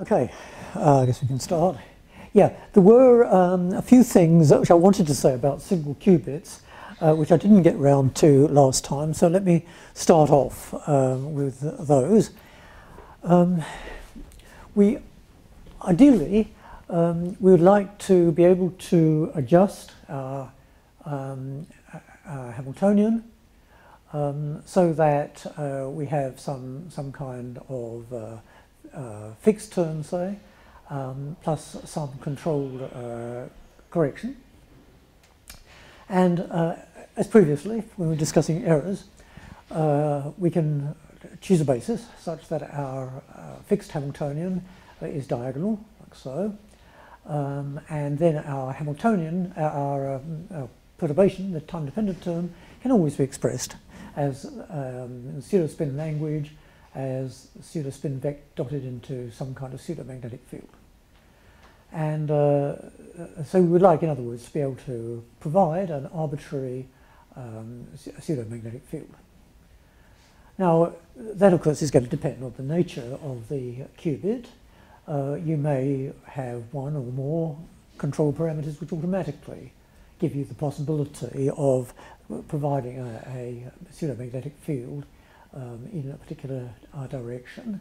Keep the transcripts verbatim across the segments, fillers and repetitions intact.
Okay, uh, I guess we can start. Yeah, there were um, a few things which I wanted to say about single qubits, uh, which I didn't get round to last time, so let me start off um, with those. Um, we, ideally, um, we would like to be able to adjust our, um, our Hamiltonian um, so that uh, we have some, some kind of uh, uh, fixed term, say, Um, plus some controlled uh, correction. And uh, as previously, when we were discussing errors, uh, we can choose a basis such that our uh, fixed Hamiltonian uh, is diagonal, like so. Um, and then our Hamiltonian, our, um, our perturbation, the time-dependent term, can always be expressed as um, in pseudo-spin language, as pseudo-spin vector dotted into some kind of pseudo-magnetic field. And uh, so we would like, in other words, to be able to provide an arbitrary um, pseudo-magnetic field. Now, that of course is going to depend on the nature of the qubit. Uh, you may have one or more control parameters which automatically give you the possibility of providing a, a pseudo-magnetic field um, in a particular uh, direction.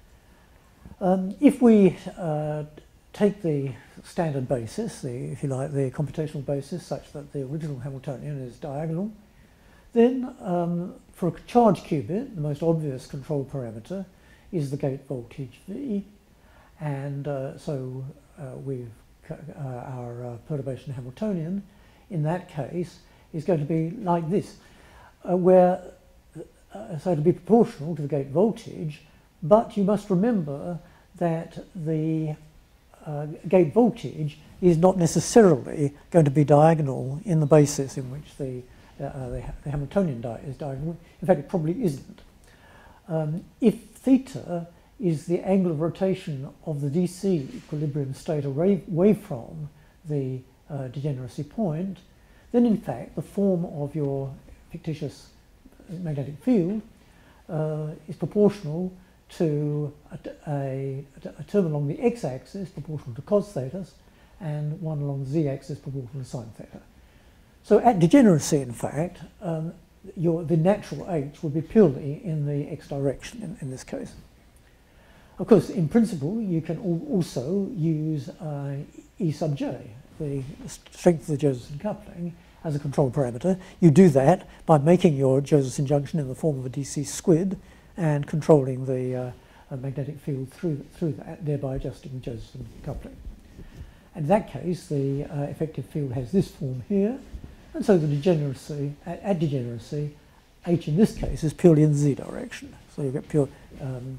Um, if we uh, take the standard basis, the, if you like, the computational basis, such that the original Hamiltonian is diagonal, then um, for a charged qubit, the most obvious control parameter is the gate voltage V, and uh, so uh, we've uh, our uh, perturbation Hamiltonian in that case is going to be like this, uh, where uh, so to be proportional to the gate voltage, but you must remember that the Uh, gate voltage is not necessarily going to be diagonal in the basis in which the, uh, the, the Hamiltonian di is diagonal. In fact, it probably isn't. Um, if theta is the angle of rotation of the D C equilibrium state away, away from the uh, degeneracy point, then in fact the form of your fictitious magnetic field uh, is proportional to a, a, a term along the x-axis proportional to cos theta and one along the z-axis proportional to sine theta. So at degeneracy, in fact, um, your, the natural h would be purely in the x direction in, in this case. Of course, in principle, you can al also use uh, E sub j, the strength of the Josephson coupling, as a control parameter. You do that by making your Josephson junction in the form of a D C squid and controlling the uh, uh, magnetic field through, through that, thereby adjusting the Josephson coupling. And in that case, the uh, effective field has this form here, and so the degeneracy, at, at degeneracy, H in this case is purely in the z direction. So you get pure, um,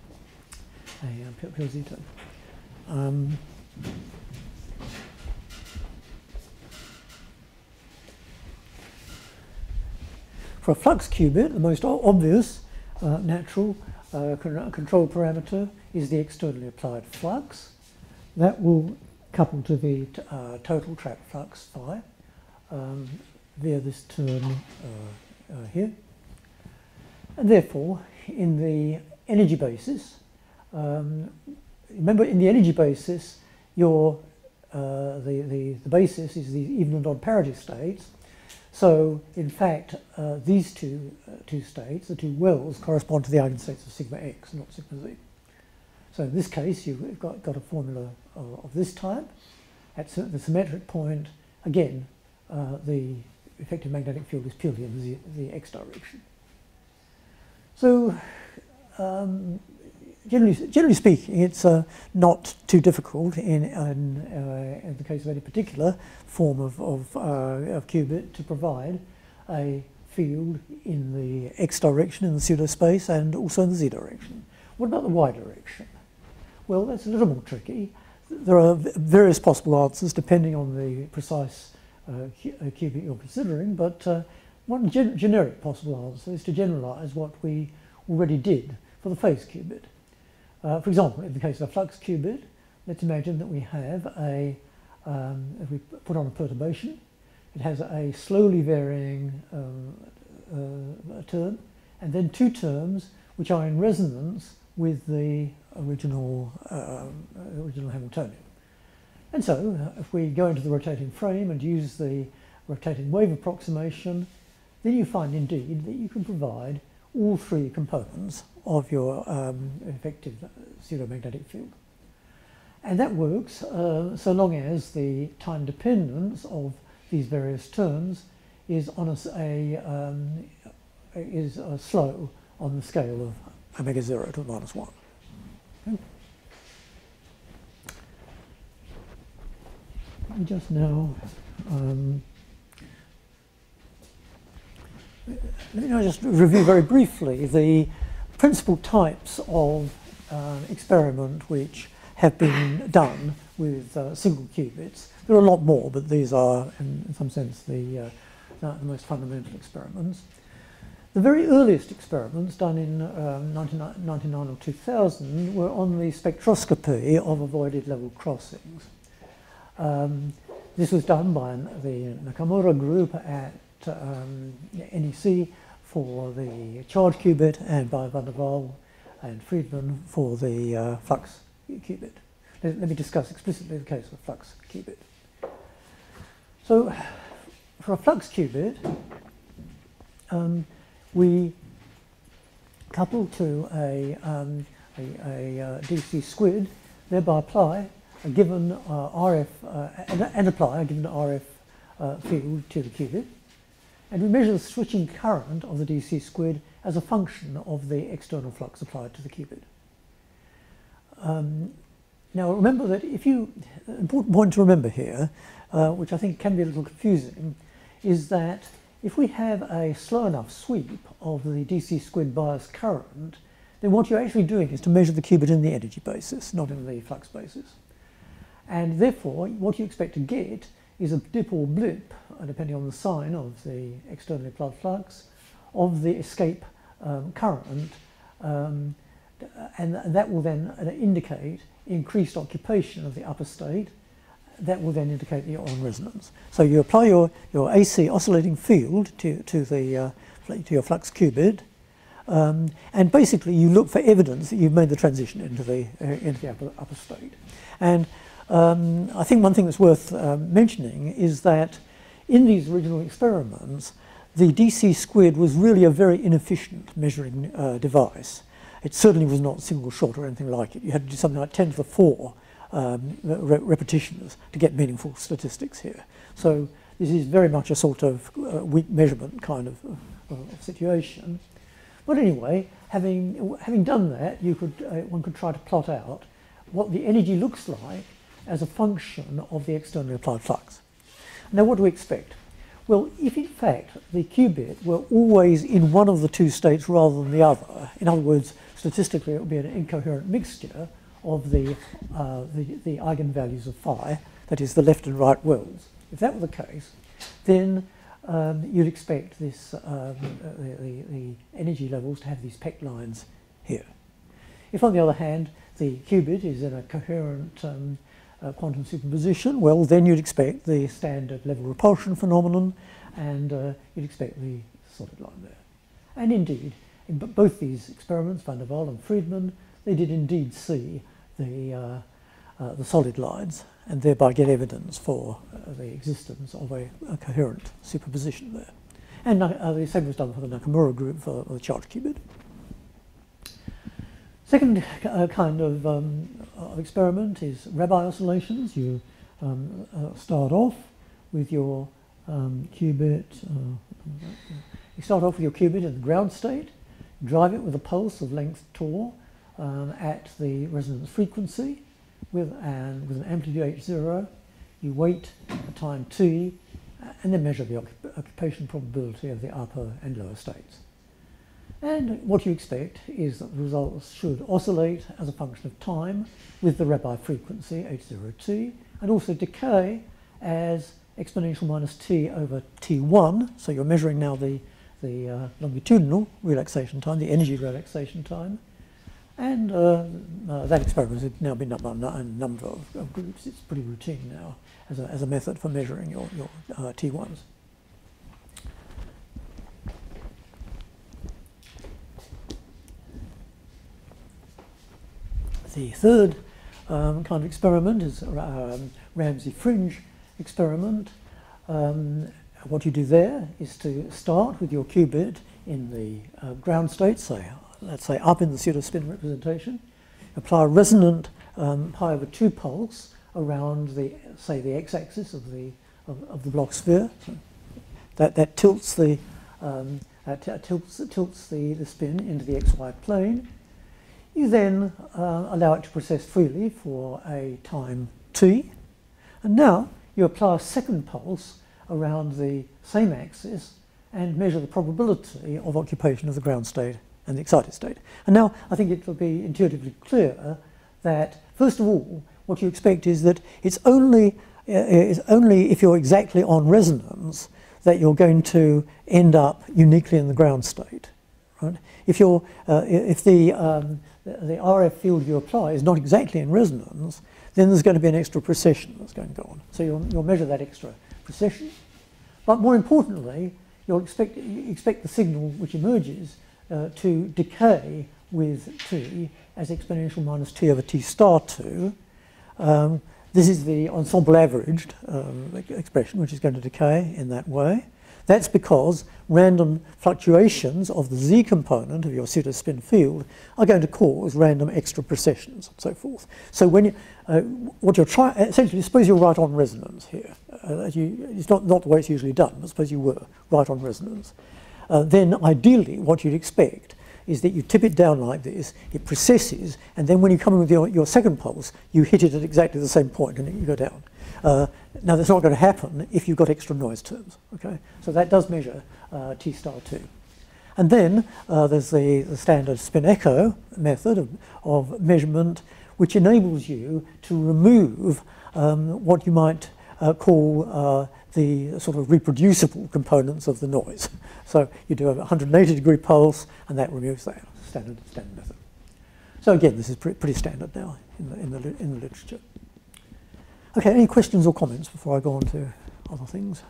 a uh, pure, pure z term. Um, for a flux qubit, the most obvious Uh, natural uh, con control parameter is the externally applied flux. That will couple to the t uh, total trapped flux phi um, via this term uh, uh, here. And therefore, in the energy basis, um, remember in the energy basis, your uh, the, the, the basis is the even and odd parity states. So, in fact, uh, these two, uh, two states, the two wells, correspond to the eigenstates of sigma x, not sigma z. So in this case, you've got, got a formula of, of this type. At the symmetric point, again, uh, the effective magnetic field is purely in the, the x direction. So, um, generally, generally speaking, it's uh, not too difficult in, in, uh, in the case of any particular form of, of, uh, of qubit to provide a field in the x direction in the pseudospace and also in the z direction. What about the y direction? Well, that's a little more tricky. There are various possible answers depending on the precise uh, qubit you're considering, but uh, one gen generic possible answer is to generalize what we already did for the phase qubit. Uh, for example, in the case of a flux qubit, let's imagine that we have a, um, if we put on a perturbation, it has a slowly varying um, uh, term, and then two terms which are in resonance with the original, uh, original Hamiltonian. And so, uh, if we go into the rotating frame and use the rotating wave approximation, then you find indeed that you can provide all three components of your um, effective pseudomagnetic field. And that works uh, so long as the time dependence of these various terms is on a, a um, is uh, slow on the scale of omega zero to the minus one. Okay. Let me just now um, let me now just review very briefly the principal types of uh, experiment which have been done with uh, single qubits. There are a lot more, but these are, in, in some sense, the, uh, the most fundamental experiments. The very earliest experiments, done in um, nineteen ninety-nine or two thousand, were on the spectroscopy of avoided level crossings. Um, this was done by the Nakamura group at um, N E C for the charge qubit, and by Van der Waal and Friedman for the uh, flux qubit. Let, let me discuss explicitly the case of flux qubit. So, for a flux qubit, um, we couple to a, um, a, a, a D C squid, thereby apply a given uh, R F uh, and, and apply a given R F uh, field to the qubit, and we measure the switching current of the D C squid as a function of the external flux applied to the qubit. Um, now remember that if you, an important point to remember here, uh, which I think can be a little confusing, is that if we have a slow enough sweep of the D C squid bias current, then what you're actually doing is to measure the qubit in the energy basis, not in the flux basis. And therefore, what you expect to get is a dip or blip, uh, depending on the sign of the externally applied flux, of the escape um, current, um, and that will then indicate increased occupation of the upper state. That will then indicate that you're on resonance. So you apply your, your A C oscillating field to, to, the, uh, to your flux qubit, um, and basically you look for evidence that you've made the transition into the, uh, into the upper, upper state. And um, I think one thing that's worth um, mentioning is that in these original experiments, the D C squid was really a very inefficient measuring uh, device. It certainly was not single shot or anything like it. You had to do something like ten to the four um, re repetitions to get meaningful statistics here. So this is very much a sort of uh, weak measurement kind of, uh, of situation. But anyway, having, having done that, you could, uh, one could try to plot out what the energy looks like as a function of the externally applied flux. Now what do we expect? Well, if in fact the qubit were always in one of the two states rather than the other, in other words, statistically it would be an incoherent mixture of the, uh, the, the eigenvalues of phi, that is the left and right wells. If that were the case, then um, you'd expect this, um, the, the, the energy levels to have these peck lines here. If on the other hand the qubit is in a coherent um, uh, quantum superposition, well then you'd expect the standard level repulsion phenomenon, and uh, you'd expect the solid line there. And indeed, in both these experiments, Van der Waal and Friedman, they did indeed see the, uh, uh, the solid lines, and thereby get evidence for uh, the existence of a, a coherent superposition there. And uh, the same was done for the Nakamura group for the charge qubit. Second uh, kind of, um, of experiment is Rabi oscillations. You um, uh, start off with your um, qubit, uh, you start off with your qubit in the ground state, drive it with a pulse of length tau um, at the resonance frequency with an, with an amplitude h zero. You wait a time t, and then measure the occup occupation probability of the upper and lower states. And what you expect is that the results should oscillate as a function of time with the Rabi frequency h zero t, and also decay as exponential minus t over t one. So you're measuring now the, the uh, longitudinal relaxation time, the energy relaxation time. And uh, uh, that experiment has now been done by a number of, of groups. It's pretty routine now as a, as a method for measuring your, your uh, T ones. The third um, kind of experiment is um, Ramsey fringe experiment. Um, what you do there is to start with your qubit in the uh, ground state, say, let's say up in the pseudo-spin representation, apply a resonant um, pi over two pulse around the, say, the x-axis of the of, of the Bloch sphere. So that that tilts the um, that uh, tilts tilts the the spin into the xy plane. You then uh, allow it to process freely for a time t, and now you apply a second pulse around the same axis and measure the probability of occupation of the ground state and the excited state. And now I think it will be intuitively clear that, first of all, what you expect is that it's only, uh, it's only if you're exactly on resonance that you're going to end up uniquely in the ground state. Right? If, you're, uh, if the, um, the, the R F field you apply is not exactly in resonance, then there's going to be an extra precession that's going to go on. So you'll, you'll measure that extra precession. But more importantly, you'll expect, you expect the signal which emerges uh, to decay with t as exponential minus t over t star two. Um, this is the ensemble averaged um, expression, which is going to decay in that way. That's because random fluctuations of the z component of your pseudo-spin field are going to cause random extra precessions and so forth. So when you, uh, what you're trying, essentially, suppose you're right on resonance here. Uh, you, it's not, not the way it's usually done, but suppose you were right on resonance. Uh, then ideally what you'd expect is that you tip it down like this, it precesses, and then when you come in with your, your second pulse, you hit it at exactly the same point and you go down. Uh, now that's not going to happen if you've got extra noise terms, okay? So that does measure uh, T star two. And then uh, there's the, the standard spin echo method of, of measurement, which enables you to remove um, what you might uh, call uh, the sort of reproducible components of the noise. So you do a one hundred eighty degree pulse, and that removes that standard, standard method. So again, this is pre pretty standard now in the, in, the, in the literature. Okay, any questions or comments before I go on to other things?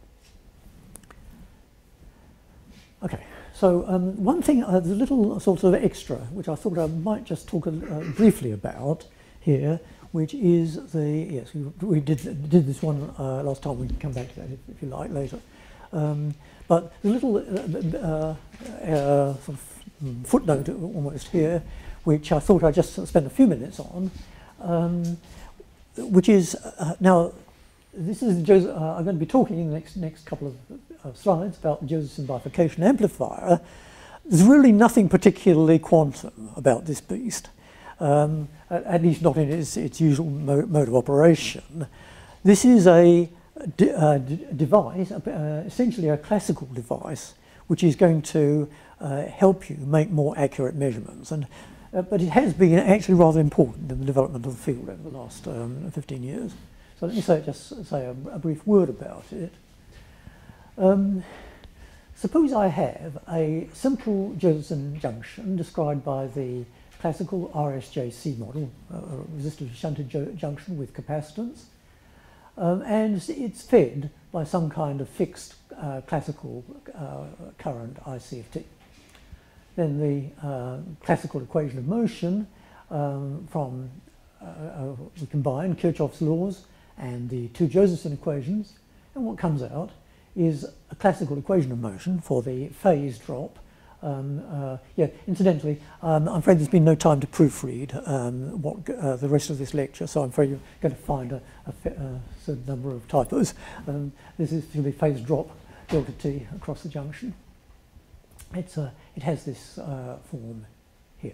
Okay, so um, one thing, uh, there's a little sort of extra, which I thought I might just talk a, uh, briefly about here, which is the, yes, we, we did, did this one uh, last time, we can come back to that if, if you like later. Um, but the little uh, uh, uh, sort of footnote almost here, which I thought I'd just spend a few minutes on, um, which is, uh, now, this is, uh, I'm going to be talking in the next, next couple of uh, slides about the Josephson bifurcation amplifier. There's really nothing particularly quantum about this beast, um, at, at least not in its, its usual mo mode of operation. This is a de uh, device, uh, essentially a classical device, which is going to uh, help you make more accurate measurements. And Uh, but it has been actually rather important in the development of the field over the last um, fifteen years. So let me say, just say a, a brief word about it. Um, suppose I have a simple Josephson junction described by the classical R S J C model, a resistive shunted junction with capacitance, um, and it's fed by some kind of fixed uh, classical uh, current I C of t. Then the uh, classical equation of motion um, from, uh, uh, we combine Kirchhoff's laws and the two Josephson equations, and what comes out is a classical equation of motion for the phase drop. Um, uh, yeah, incidentally, um, I'm afraid there's been no time to proofread um, what uh, the rest of this lecture, so I'm afraid you're going to find a, a, a certain number of typos. Um, this is for the phase drop delta t across the junction. It's a, it has this uh, form here.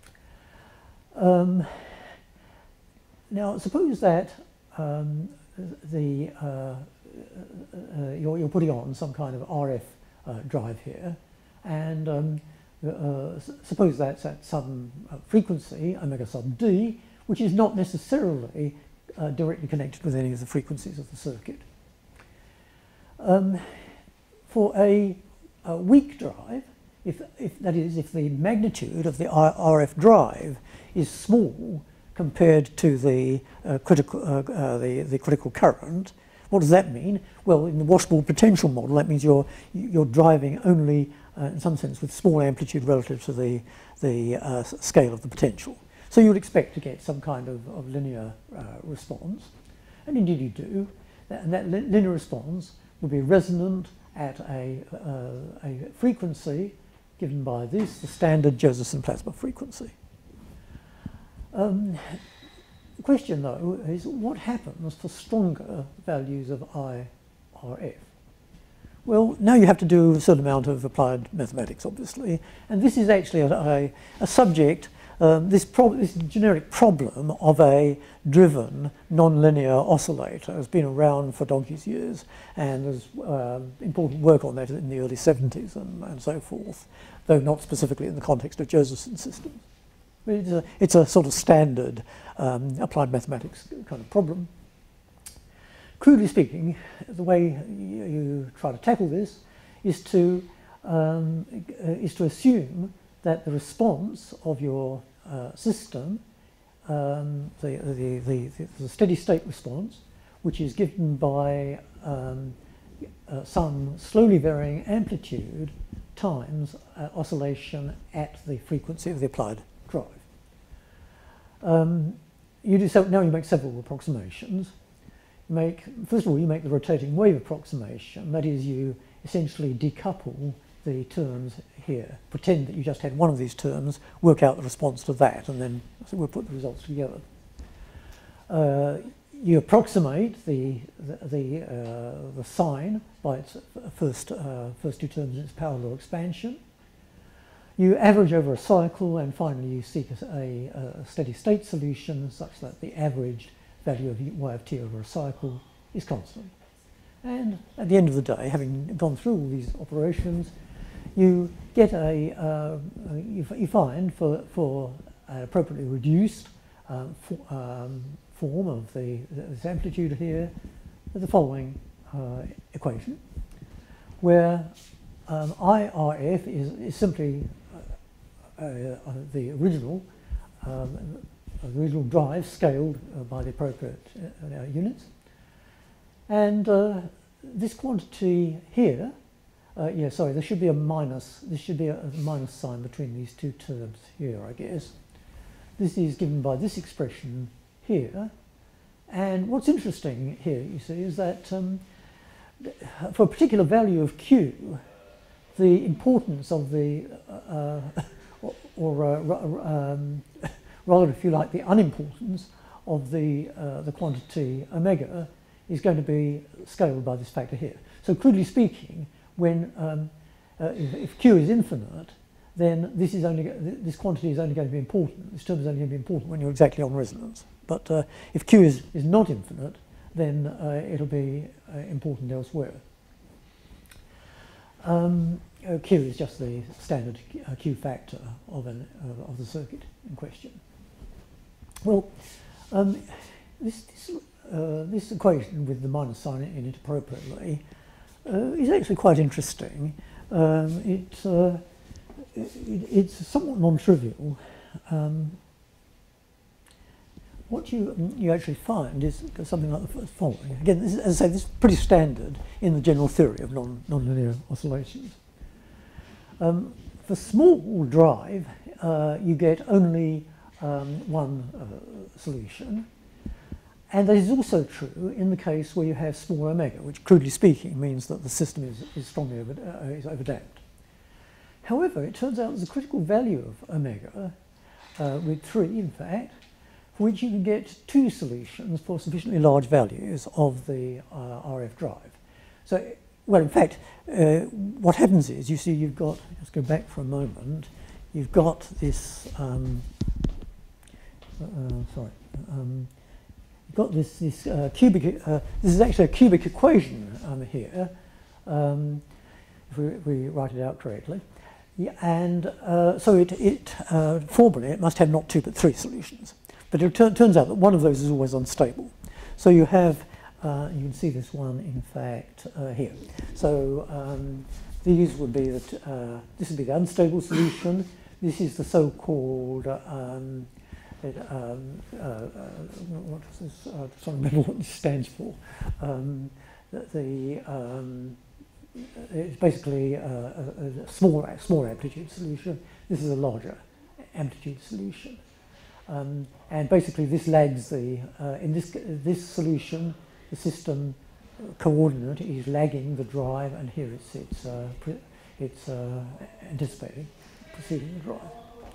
Um, now, suppose that um, the uh, uh, you're, you're putting on some kind of R F uh, drive here, and um, uh, suppose that's at some uh, frequency, omega sub d, which is not necessarily uh, directly connected with any of the frequencies of the circuit. Um, for a A weak drive, if, if that is, if the magnitude of the R F drive is small compared to the uh, critical uh, uh, the, the critical current, what does that mean? Well, in the washable potential model, that means you're you're driving only, uh, in some sense, with small amplitude relative to the the uh, scale of the potential. So you'd expect to get some kind of, of linear uh, response, and indeed you do. And that li linear response will be resonant at a, uh, a frequency given by this, the standard Josephson plasma frequency. Um, the question, though, is what happens for stronger values of I R F? Well, now you have to do a certain amount of applied mathematics, obviously, and this is actually a, a, a subject, um, this, prob this generic problem of a driven nonlinear oscillator has been around for donkey's years, and there's um, important work on that in the early seventies and, and so forth, though not specifically in the context of Josephson systems. But it's a, it's a sort of standard um, applied mathematics kind of problem. Crudely speaking, the way you, you try to tackle this is to, um, uh, is to assume that the response of your uh, system, um, the, the, the, the steady state response, which is given by um, uh, some slowly varying amplitude times uh, oscillation at the frequency of the applied drive. Um, you do so, now you make several approximations. You make, first of all, you make the rotating wave approximation. That is, you essentially decouple the terms here. Pretend that you just had one of these terms, work out the response to that, and then so we'll put the results together. Uh, you approximate the the the, uh, the sign by its first uh, first two terms in its power law expansion. You average over a cycle, and finally you seek a, a, a steady state solution such that the averaged value of y of t over a cycle is constant. And at the end of the day, having gone through all these operations, you get a, uh, you, you find for, for an appropriately reduced um, for, um, form of the, this amplitude here, the following uh, equation, where um, I R F is, is simply uh, uh, the original um, the original drive scaled uh, by the appropriate uh, units. And uh, this quantity here, uh, yeah, sorry, there should be a minus, there should be a, a minus sign between these two terms here, I guess. This is given by this expression here. And what's interesting here, you see, is that um, for a particular value of Q, the importance of the, uh, or, or uh, um, rather, if you like, the unimportance of the, uh, the quantity omega is going to be scaled by this factor here. So crudely speaking, when um, uh, if, if Q is infinite, then this, is only, this quantity is only going to be important, this term is only going to be important when you're exactly on resonance. But uh, if Q is, is not infinite, then uh, it'll be uh, important elsewhere. Um, uh, Q is just the standard uh, Q factor of, an, uh, of the circuit in question. Well, um, this, this, uh, this equation with the minus sign in it appropriately uh, is actually quite interesting. Um, it, uh, it, it's somewhat non-trivial. Um, what you, you actually find is something like the following. Again, this is, as I say, this is pretty standard in the general theory of non, nonlinear oscillations. Um, for small drive, uh, you get only Um, one uh, solution, and that is also true in the case where you have small omega, which crudely speaking means that the system is, is strongly over, uh, is overdamped. However, it turns out there's a critical value of omega, uh, with three in fact, for which you can get two solutions for sufficiently large values of the uh, R F drive. So, well, in fact, uh, what happens is, you see, you've got, let's go back for a moment, you've got this um, Uh, sorry, um, you've got this, this uh, cubic, uh, this is actually a cubic equation um, here, um, if we, we write it out correctly. Yeah, and uh, so it, it uh, formally, it must have not two but three solutions. But it turns out that one of those is always unstable. So you have, uh, you can see this one in fact uh, here. So um, these would be, that uh, this would be the unstable solution. This is the so-called um, It, um, uh, uh, what is this? Uh, I don't remember what this stands for. Um, the, the um, it's basically a, a, a small, small amplitude solution. This is a larger amplitude solution. Um, and basically this lags the, uh, in this, this solution, the system coordinate is lagging the drive, and here it's, it's, uh, it's uh, anticipating, preceding the drive.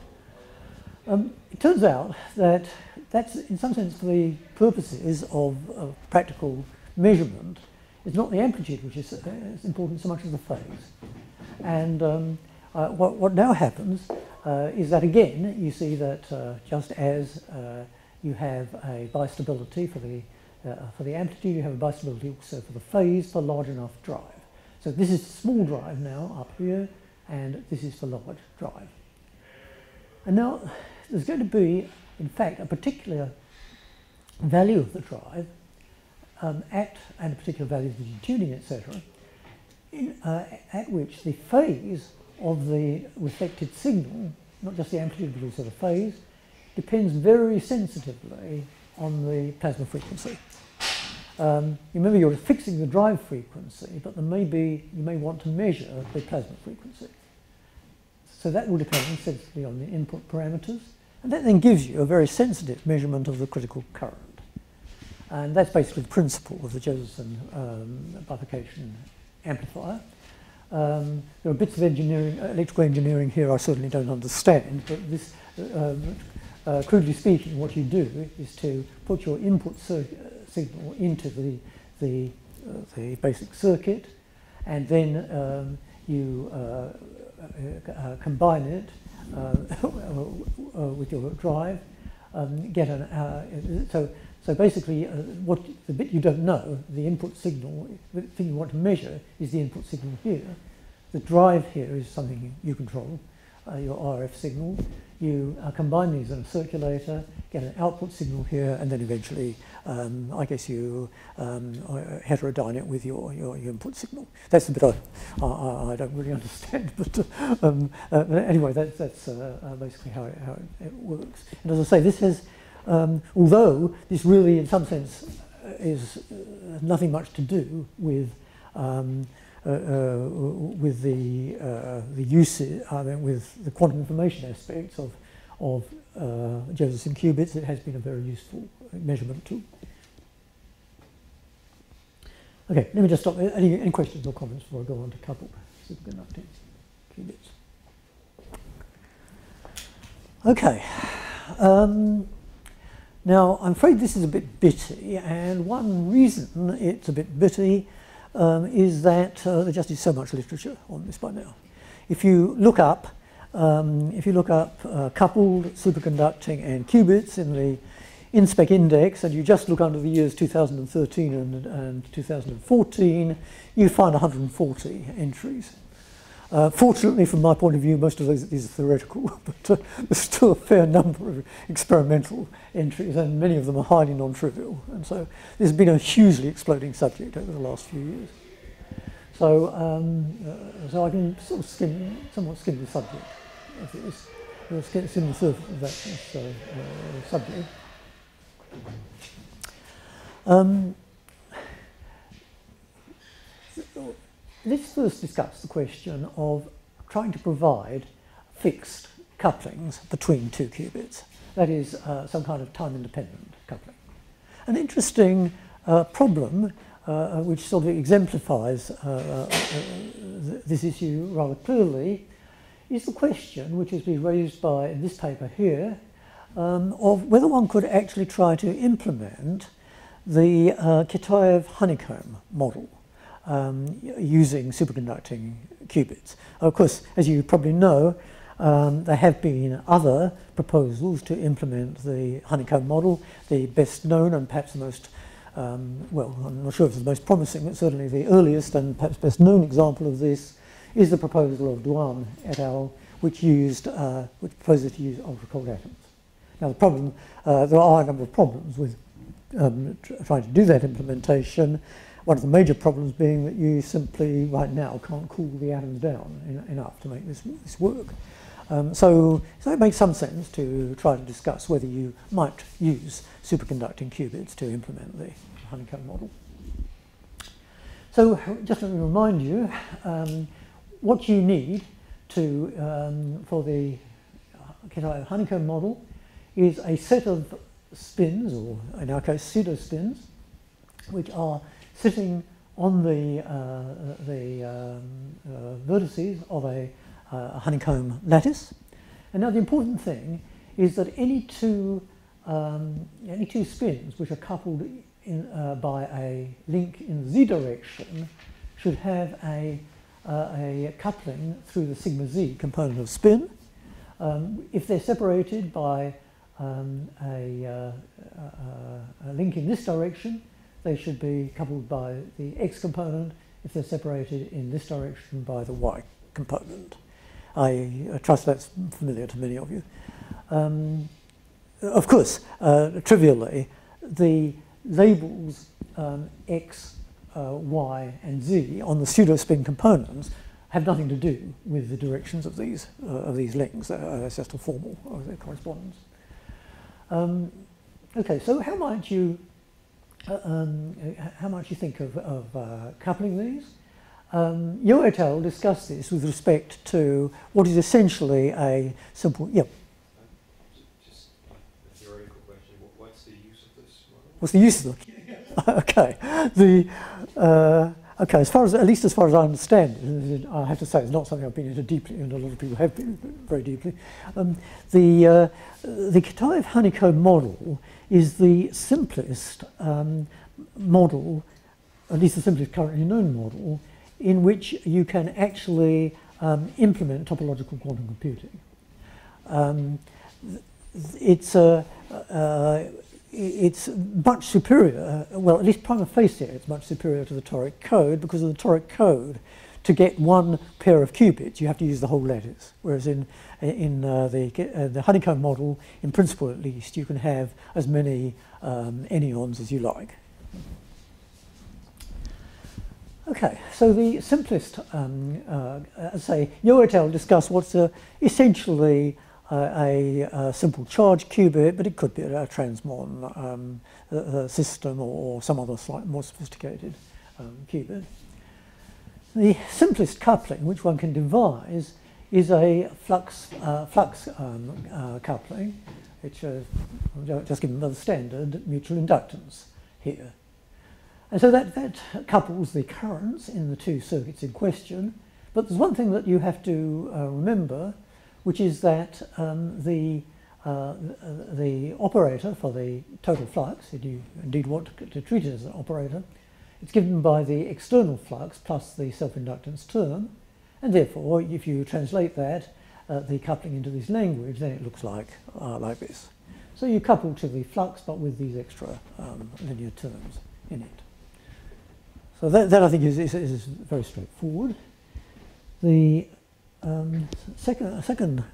Um, it turns out that that's, in some sense, for the purposes of, of practical measurement, it's not the amplitude which is uh, important so much as the phase. And um, uh, what, what now happens uh, is that, again, you see that uh, just as uh, you have a bistability for the, uh, for the amplitude, you have a bistability also for the phase for large enough drive. So this is small drive now up here, and this is for large drive. And now there's going to be, in fact, a particular value of the drive um, at, and a particular value of the tuning, et cetera, in, uh, at which the phase of the reflected signal, not just the amplitude but also the phase, depends very sensitively on the plasma frequency. Um, you remember you're fixing the drive frequency, but there may be, you may want to measure the plasma frequency. So that will depend sensitively on the input parameters, and that then gives you a very sensitive measurement of the critical current. And that's basically the principle of the Josephson um, bifurcation amplifier. Um, there are bits of engineering, uh, electrical engineering here I certainly don't understand, but this, um, uh, crudely speaking, what you do is to put your input uh, signal into the, the, uh, the basic circuit, and then um, you uh, Uh, uh, combine it uh, uh, with your drive, um, get an, uh, so, so basically uh, what the bit you don't know, the input signal, the thing you want to measure is the input signal here. The drive here is something you, you control, uh, your R F signal. You uh, combine these in a circulator, get an output signal here, and then eventually, um, I guess you um, heterodyne it with your, your, your input signal. That's the bit I, I, I don't really understand, but uh, um, uh, anyway, that, that's uh, uh, basically how, it, how it, it works. And as I say, this has, um, although this really, in some sense, is uh, nothing much to do with um, Uh, uh, with the uh, the use, I mean, with the quantum information aspects of of uh, Josephson qubits, it has been a very useful measurement tool. Okay, let me just stop. Any, any questions or comments before I go on to coupled superconducting qubits? Okay. Um, now, I'm afraid this is a bit bitty, and one reason it's a bit bitty Um, is that uh, there just is so much literature on this by now. If you look up, um, if you look up uh, coupled, superconducting, and qubits in the InSpec index, and you just look under the years two thousand thirteen and, and two thousand fourteen, you find one hundred forty entries. Uh, fortunately, from my point of view, most of those, these are theoretical, but uh, there's still a fair number of experimental entries, and many of them are highly non-trivial. And so this has been a hugely exploding subject over the last few years. So, um, uh, so I can sort of skim, somewhat skim the subject of this. We'll skim, skim the surface of that this, uh, uh, subject. Um, Let's first discuss the question of trying to provide fixed couplings between two qubits. That is, uh, some kind of time-independent coupling. An interesting uh, problem, uh, which sort of exemplifies uh, uh, th this issue rather clearly, is the question, which has been raised by, in this paper here, um, of whether one could actually try to implement the uh, Kitaev honeycomb model Um, using superconducting qubits. Of course, as you probably know, um, there have been other proposals to implement the honeycomb model. The best known and perhaps the most, um, well, I'm not sure if it's the most promising, but certainly the earliest and perhaps best known example of this is the proposal of Duan et al., which used, uh, which proposes to use ultra-cold atoms. Now the problem, uh, there are a number of problems with um, tr trying to do that implementation. One of the major problems being that you simply, right now, can't cool the atoms down in, enough to make this, this work. Um, so, so it makes some sense to try to discuss whether you might use superconducting qubits to implement the honeycomb model. So just let me remind you, um, what you need to, um, for the Kitaev honeycomb model is a set of spins, or in our case pseudospins, which are sitting on the, uh, the um, uh, vertices of a, uh, a honeycomb lattice. And now the important thing is that any two, um, any two spins which are coupled in, uh, by a link in the z direction should have a, uh, a coupling through the sigma z component of spin. Um, if they're separated by um, a, uh, a, a link in this direction, they should be coupled by the x component. If they're separated in this direction, by the y component. I, I trust that's familiar to many of you. Um, of course, uh, trivially, the labels um, x, uh, y, and z on the pseudospin components have nothing to do with the directions of these uh, of these links. Uh, that's just a formal uh, correspondence. Um, okay, so how might you uh, um, how might you think of, of uh, coupling these? Um, Yeo et al. Discussed this with respect to what is essentially a simple. Yeah. Just a theoretical question. What's the use of this model? What's the use of it? Okay. The uh, okay. As far as at least as far as I understand it, I have to say it's not something I've been into deeply, and a lot of people have been very deeply. Um, the uh, the Kitaev honeycomb model is the simplest um, model, at least the simplest currently known model, in which you can actually um, implement topological quantum computing. Um, it's, uh, uh, it's much superior, well, at least prima facie, it's much superior to the toric code, because of the toric code, to get one pair of qubits, you have to use the whole lattice. Whereas in, in uh, the, uh, the honeycomb model, in principle at least, you can have as many um, anyons as you like. Okay, so the simplest, um, uh, as I say, Yeo et al. Discuss what's a, essentially uh, a, a simple charge qubit, but it could be a, a transmon um, a, a system, or, or some other slightly more sophisticated um, qubit. The simplest coupling which one can devise is a flux, uh, flux um, uh, coupling, which uh, I'll just give them the standard mutual inductance here. And so that, that couples the currents in the two circuits in question. But there's one thing that you have to uh, remember, which is that um, the, uh, the operator for the total flux, if you indeed want to, to treat it as an operator, it's given by the external flux plus the self-inductance term. And therefore, if you translate that, uh, the coupling into this language, then it looks like, uh, like this. So you couple to the flux, but with these extra um, linear terms in it. So that, that I think is, is, is very straightforward. The um, second, second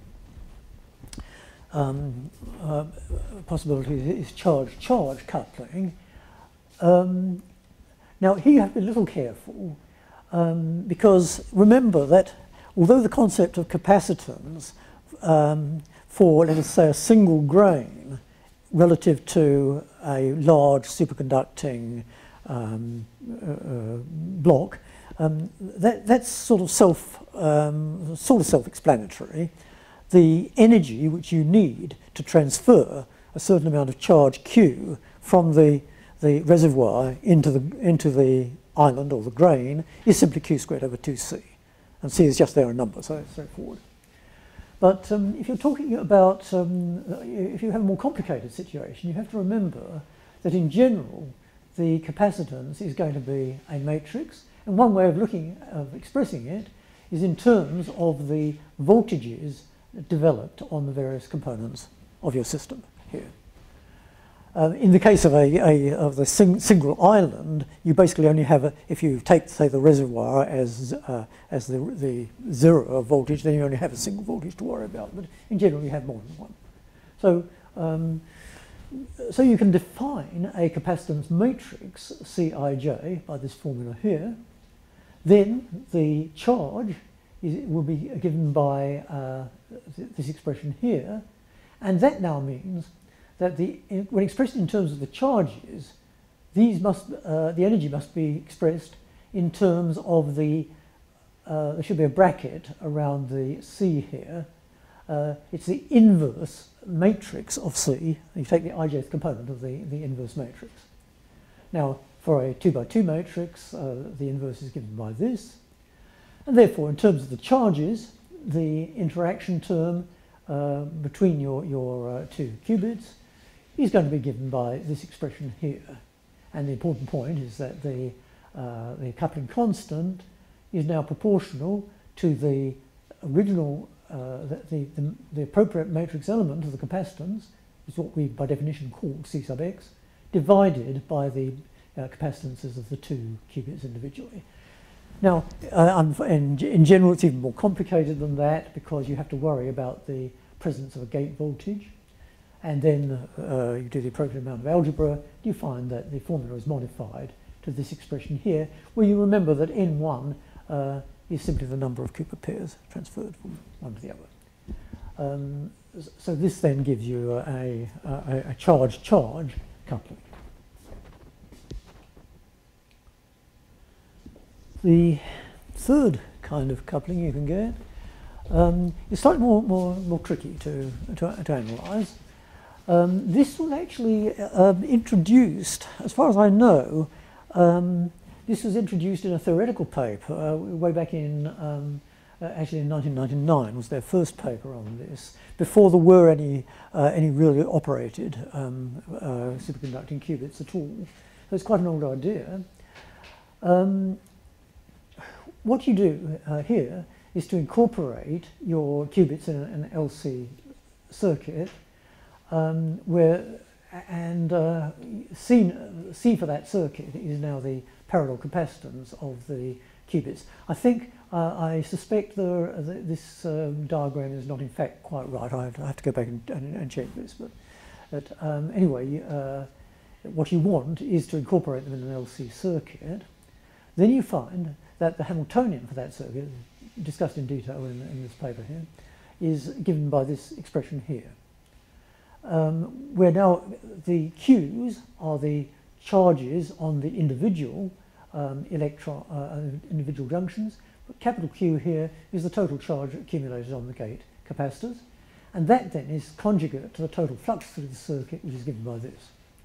um, uh, possibility is charge-charge coupling. Um, now here you have to be a little careful, um, because remember that although the concept of capacitance um, for, let us say, a single grain relative to a large superconducting Um, uh, block, um, that, that's sort of self, um, sort of self-explanatory. The energy which you need to transfer a certain amount of charge Q from the, the reservoir into the, into the island or the grain is simply Q squared over two C. And C is just there a number, so it's straightforward. But um, if you're talking about, um, if you have a more complicated situation, you have to remember that in general, the capacitance is going to be a matrix, and one way of looking, of expressing it, is in terms of the voltages developed on the various components of your system here. Uh, in the case of a, a of the sing, single island, you basically only have a, if you take, say, the reservoir as uh, as the the zero voltage, then you only have a single voltage to worry about. But in general, you have more than one. So. Um, So you can define a capacitance matrix, C I J, by this formula here. Then the charge is, will be given by uh, th this expression here. And that now means that the, in, when expressed in terms of the charges, these must, uh, the energy must be expressed in terms of the, uh, there should be a bracket around the C here, uh, it's the inverse matrix of C. You take the ijth component of the, the inverse matrix. Now, for a two by two matrix, uh, the inverse is given by this. And therefore, in terms of the charges, the interaction term uh, between your, your uh, two qubits is going to be given by this expression here. And the important point is that the, uh, the coupling constant is now proportional to the original, uh, the, the, the appropriate matrix element of the capacitance, is what we by definition call C sub x, divided by the uh, capacitances of the two qubits individually. Now, uh, in, in general, it's even more complicated than that because you have to worry about the presence of a gate voltage. And then uh, you do the appropriate amount of algebra, you find that the formula is modified to this expression here, where you remember that N one uh, is simply the number of Cooper pairs transferred from one to the other. Um, so this then gives you a, a, a charge-charge coupling. The third kind of coupling you can get um, is slightly more, more, more tricky to, to, to analyse. Um, this was actually um, introduced, as far as I know, um, this was introduced in a theoretical paper uh, way back in, um, uh, actually in nineteen ninety-nine was their first paper on this, before there were any, uh, any really operated um, uh, superconducting qubits at all. So it's quite an old idea. Um, what you do uh, here is to incorporate your qubits in an L C circuit, um, where and uh, C, C for that circuit is now the parallel capacitance of the qubits. I think, uh, I suspect the, the, this um, diagram is not in fact quite right. I have to, I have to go back and, and, and check this. But, but um, anyway, uh, what you want is to incorporate them in an L C circuit. Then you find that the Hamiltonian for that circuit, discussed in detail in, in this paper here, is given by this expression here. Um, where now the Q's are the charges on the individual um, electron, uh, individual junctions. But capital Q here is the total charge accumulated on the gate capacitors, and that then is conjugate to the total flux through the circuit, which is given by this.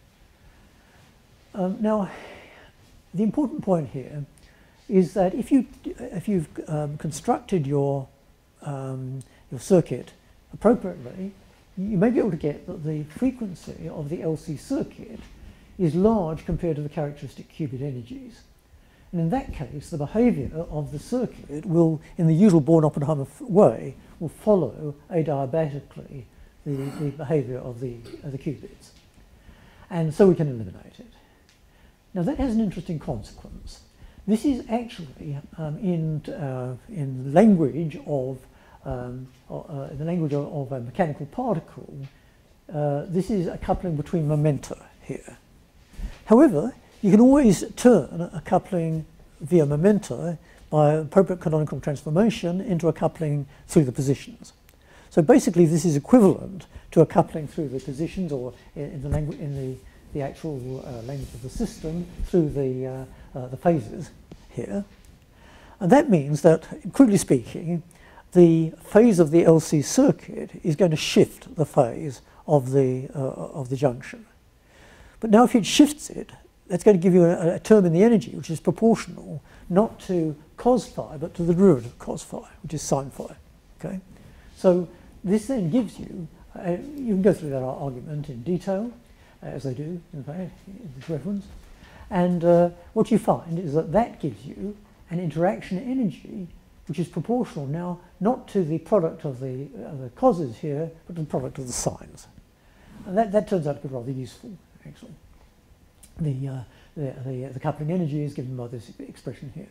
Um, now, the important point here is that if you if you've um, constructed your um, your circuit appropriately, you may be able to get that the frequency of the L C circuit is large compared to the characteristic qubit energies. And in that case, the behaviour of the circuit will, in the usual Born-Oppenheimer way, will follow adiabatically the, the behaviour of the, of the qubits. And so we can eliminate it. Now that has an interesting consequence. This is actually um, in, uh, in language of Um, uh, in the language of, of a mechanical particle, uh, this is a coupling between momenta here. However, you can always turn a coupling via momenta by appropriate canonical transformation into a coupling through the positions. So basically this is equivalent to a coupling through the positions, or in, in the language, in the, the actual uh, language of the system, through the, uh, uh, the phases here. And that means that, crudely speaking, the phase of the L C circuit is going to shift the phase of the, uh, of the junction. But now if it shifts it, that's going to give you a, a term in the energy which is proportional not to cos phi but to the derivative of cos phi, which is sin phi. Okay? So this then gives you, uh, you can go through that argument in detail, uh, as they do in, fact, in this reference, and uh, what you find is that that gives you an interaction energy which is proportional now not to the product of the, uh, the causes here, but to the product of the sines. And that, that turns out to be rather useful, actually. The, uh, the, the, the coupling energy is given by this expression here.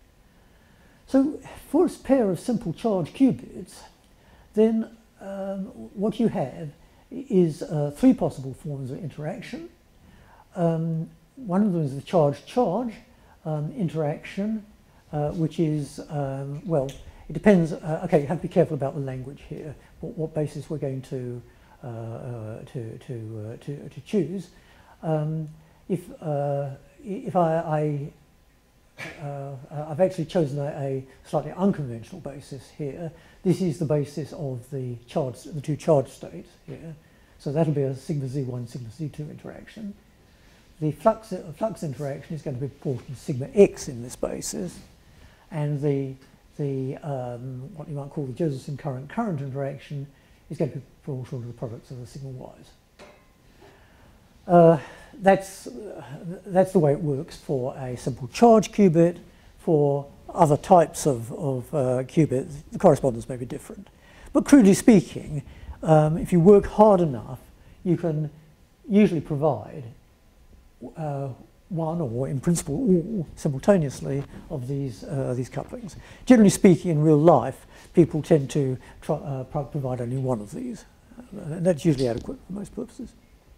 So for a pair of simple charge qubits, then um, what you have is uh, three possible forms of interaction. Um, one of them is the charge-charge um, interaction, Uh, which is, um, well, it depends. Uh, okay, you have to be careful about the language here, what, what basis we're going to, uh, uh, to, to, uh, to, to choose. Um, if uh, if I, I uh, I've actually chosen a, a slightly unconventional basis here. This is the basis of the charge, the two charge states here. So that'll be a sigma Z one, sigma Z two interaction. The flux, uh, flux interaction is going to be proportional to sigma X in this basis, and the the um, what you might call the Josephson current-current interaction is going to be proportional to the products of the sigma Y's. Uh, that's, uh, that's the way it works for a simple charge qubit. For other types of, of uh, qubits, the correspondence may be different. But crudely speaking, um, if you work hard enough, you can usually provide uh, one, or in principle all, simultaneously, of these, uh, these couplings. Generally speaking, in real life, people tend to try, uh, provide only one of these. Uh, and that's usually adequate for most purposes.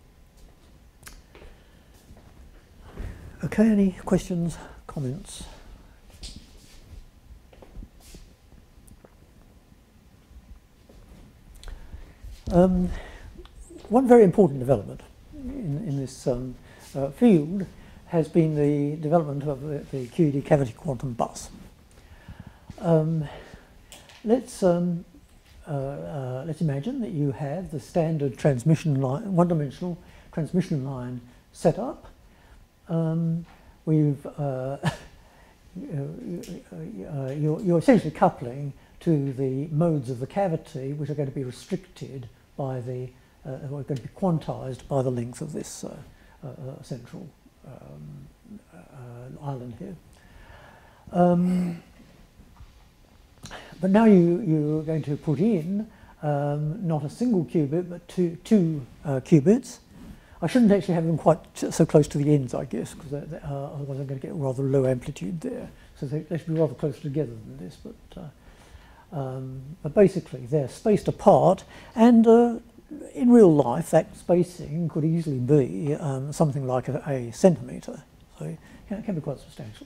Okay, any questions, comments? Um, one very important development in, in this um, uh, field has been the development of the, the Q E D cavity quantum bus. Um, let's um, uh, uh, let's imagine that you have the standard transmission line, one-dimensional transmission line set up. Um, we've uh, uh, you're, you're essentially coupling to the modes of the cavity, which are going to be restricted by the, uh, are going to be quantized by the length of this uh, uh, central um, uh, island here. Um, but now you, you're going to put in um, not a single qubit, but two, two uh, qubits. I shouldn't actually have them quite so close to the ends, I guess, because uh, otherwise I'm going to get rather low amplitude there. So they, they should be rather close together than this. But, uh, um, but basically, they're spaced apart, and uh, in real life, that spacing could easily be um, something like a, a centimetre. So it can, it can be quite substantial.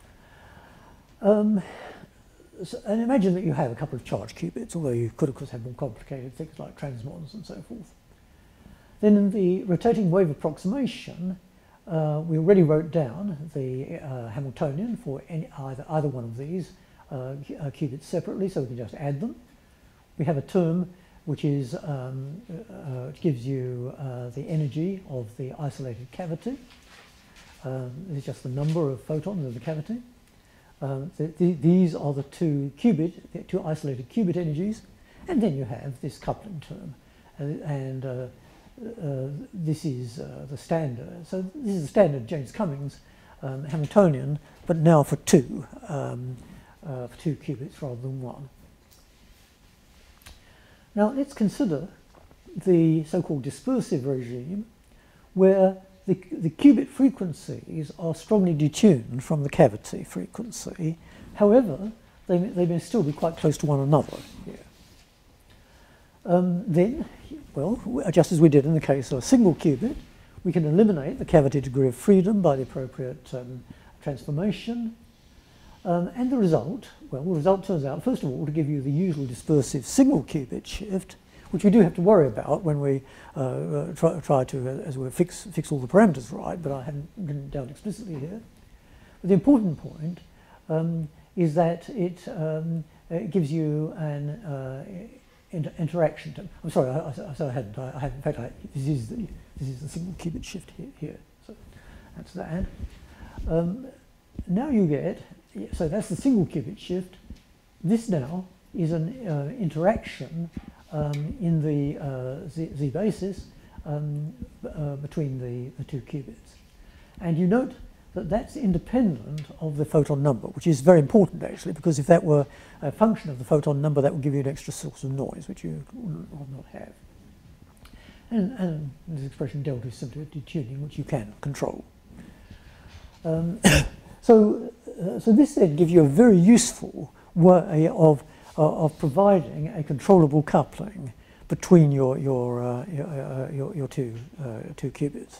Um, so, and imagine that you have a couple of charge qubits, although you could, of course, have more complicated things like transmons and so forth. Then in the rotating wave approximation, uh, we already wrote down the uh, Hamiltonian for any, either, either one of these uh, qubits separately, so we can just add them. We have a term which, is, um, uh, which gives you uh, the energy of the isolated cavity. Um, this is just the number of photons in the cavity. Um, the, the, these are the two qubit, the two isolated qubit energies, and then you have this coupling term. Uh, and uh, Uh, this is uh, the standard. So this is the standard James Cummings um, Hamiltonian, but now for two, um, uh, for two qubits rather than one. Now let's consider the so-called dispersive regime, where the, the qubit frequencies are strongly detuned from the cavity frequency. However, they, they may still be quite close to one another here. Um, then, well, just as we did in the case of a single qubit, we can eliminate the cavity degree of freedom by the appropriate um, transformation. Um, and the result, well, the result turns out, first of all, to give you the usual dispersive single qubit shift, which we do have to worry about when we uh, uh, try, try to, uh, as we fix, fix all the parameters right, but I haven't written it down explicitly here. But the important point um, is that it, um, it gives you an uh, Inter interaction term. I'm sorry, I, I, I hadn't. I, I had, in fact, I, this is the this is the single qubit shift here. here. So that's that. Um, now you get, so that's the single qubit shift. This now is an uh, interaction um, in the uh, z, z basis um, uh, between the the two qubits, and you note that that's independent of the photon number, which is very important actually, because if that were a function of the photon number, that would give you an extra source of noise, which you will not have. And, and this expression delta is simply a detuning, which you can control. Um, so, uh, so this then gives you a very useful way of, uh, of providing a controllable coupling between your, your, uh, your, uh, your, your two, uh, two qubits.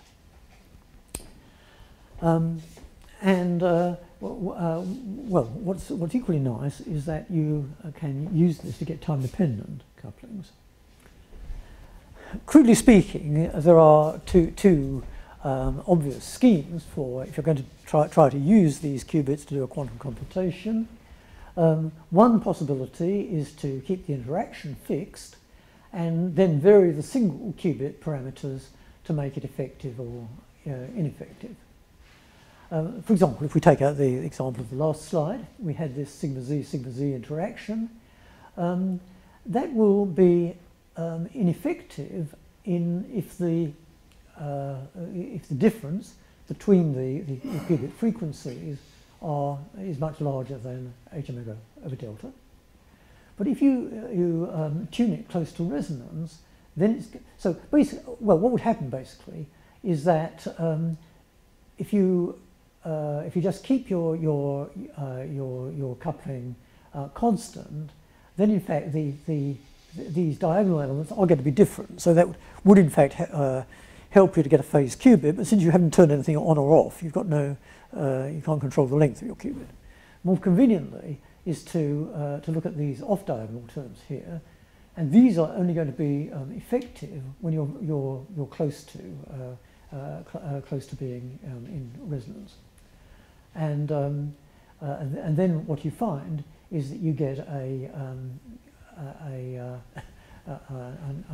Um, and uh, uh, well, what's, what's equally nice is that you uh, can use this to get time-dependent couplings. Crudely speaking, there are two, two um, obvious schemes for if you're going to try, try to use these qubits to do a quantum computation. Um, one possibility is to keep the interaction fixed and then vary the single qubit parameters to make it effective or uh, ineffective. Uh, for example, if we take out the example of the last slide, we had this sigma z, sigma z interaction. Um, that will be um, ineffective in if the, uh, if the difference between the, the, the qubit frequencies are, is much larger than h omega over delta. But if you, you um, tune it close to resonance, then it's, so basically, well, what would happen basically is that um, if you uh, if you just keep your your uh, your your coupling uh, constant, then in fact the the these diagonal elements are going to be different. So that would, would in fact uh, help you to get a phase qubit. But since you haven't turned anything on or off, you've got no uh, you can't control the length of your qubit. More conveniently is to uh, to look at these off diagonal terms here. And these are only going to be um, effective when you're you're you're close to uh, uh, cl uh, close to being um, in resonance, and, um, uh, and and then what you find is that you get a um, a, a, a, a,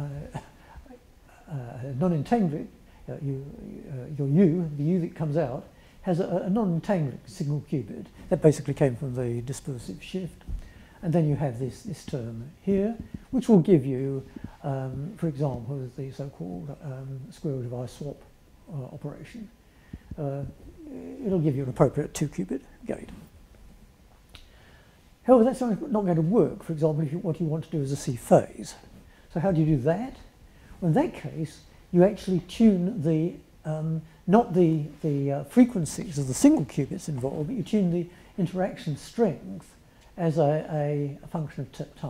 a, a non-entangling uh, you uh, your U the U that comes out has a, a non-entangling single qubit that basically came from the dispersive shift. And then you have this, this term here, which will give you, um, for example, the so-called um, square root of I swap uh, operation. Uh, it'll give you an appropriate two-qubit gate. However, that's not going to work, for example, if you, what you want to do is a C phase. So how do you do that? Well, in that case, you actually tune the, um, not the, the uh, frequencies of the single qubits involved, but you tune the interaction strength as a, a, a function of t time.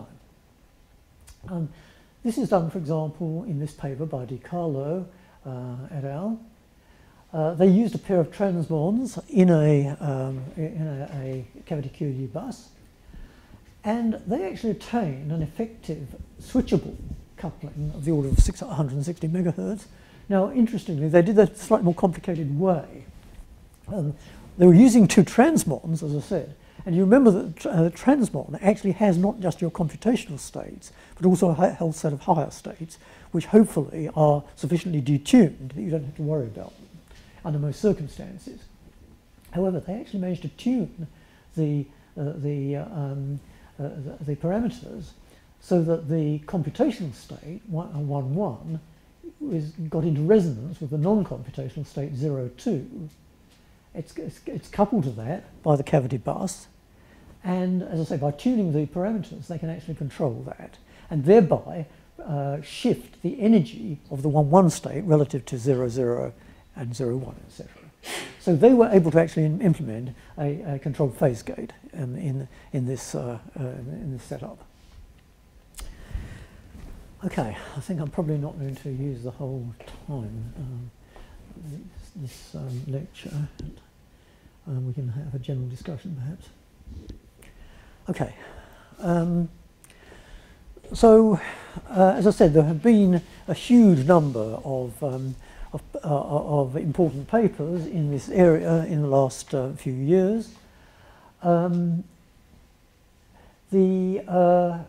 Um, this is done, for example, in this paper by Di Carlo uh, et al. Uh, they used a pair of transmons in a, um, in a, a cavity Q D bus, and they actually attained an effective switchable coupling of the order of six hundred sixty megahertz. Now, interestingly, they did that in a slightly more complicated way. Um, they were using two transmons, as I said. And you remember that uh, the transmon actually has not just your computational states, but also a whole set of higher states, which hopefully are sufficiently detuned that you don't have to worry about them under most circumstances. However, they actually managed to tune the, uh, the, uh, um, uh, the, the parameters so that the computational state, one, one, one, is, got into resonance with the non-computational state, zero, two. It's, it's, it's coupled to that by the cavity bus. And as I say, by tuning the parameters, they can actually control that and thereby uh, shift the energy of the one one state relative to zero zero and zero one, et cetera. So they were able to actually implement a, a controlled phase gate um, in, in, this, uh, uh, in this setup. Okay, I think I'm probably not going to use the whole time um, this, this um, lecture. And, um, we can have a general discussion perhaps. Okay, um, so uh, as I said, there have been a huge number of, um, of, uh, of important papers in this area in the last uh, few years. Um, the uh,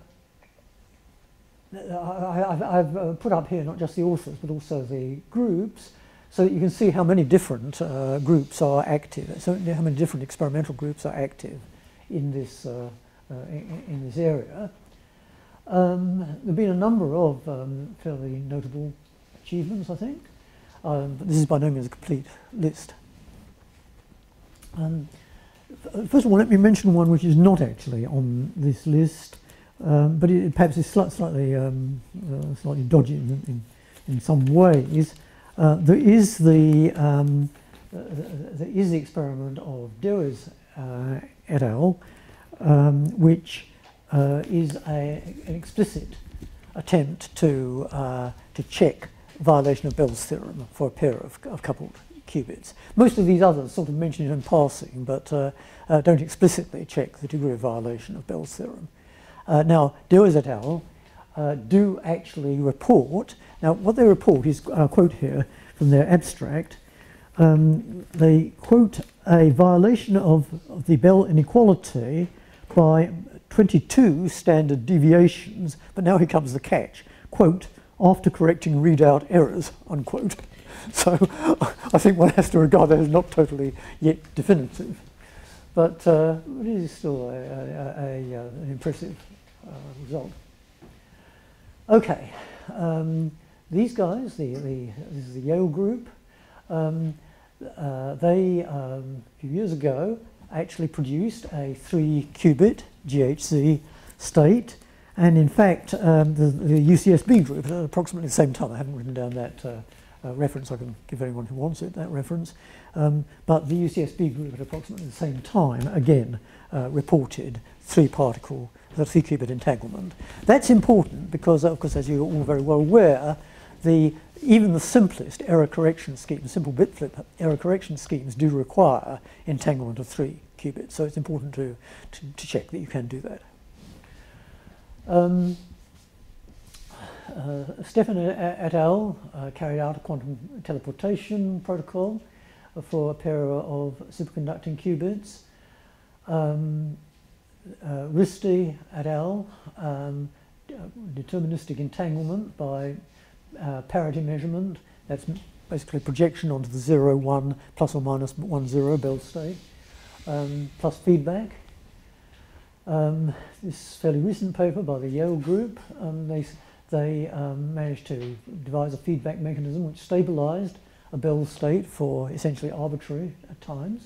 I, I've, I've uh, put up here not just the authors but also the groups, so that you can see how many different uh, groups are active, so how many different experimental groups are active in this uh, uh, in, in this area. Um, there have been a number of um, fairly notable achievements, I think, um, but this is by no means a complete list. Um, first of all, let me mention one which is not actually on this list, um, but it perhaps is slightly slightly, um, uh, slightly dodgy in, in, in some ways. Uh, there is the um, uh, there is the experiment of Dewey's uh, et al., um, which uh, is a, an explicit attempt to uh, to check violation of Bell's theorem for a pair of, of coupled qubits. Most of these others sort of mention it in passing, but uh, uh, don't explicitly check the degree of violation of Bell's theorem. Uh, now, Dewey's et al. Uh, do actually report. Now, what they report is, I'll quote here from their abstract, um, they quote a violation of, of the Bell inequality by twenty-two standard deviations, but now here comes the catch, quote, after correcting readout errors, unquote. So I think one has to regard that as not totally yet definitive, but uh, it is still a, a, a, a, an impressive uh, result. Okay, um, these guys, the, the, this is the Yale group, um, uh, they, um, a few years ago, actually produced a three qubit G H Z state, and in fact um, the, the U C S B group at approximately the same time. I haven't written down that uh, uh, reference. I can give anyone who wants it that reference, um, but the U C S B group at approximately the same time again uh, reported three particle, the three qubit entanglement. That's important because, of course, as you're all very well aware, the even the simplest error correction schemes, simple bit flip error correction schemes, do require entanglement of three qubits. So it's important to, to, to check that you can do that. Um, uh, Stefan et al. Uh, carried out a quantum teleportation protocol for a pair of superconducting qubits. Um, uh, Risti et al. Um, deterministic entanglement by Uh, parity measurement. That's basically projection onto the zero, one, plus or minus one, zero Bell state, um, plus feedback. Um, this fairly recent paper by the Yale group, um, they, they um, managed to devise a feedback mechanism which stabilized a Bell state for essentially arbitrary at times.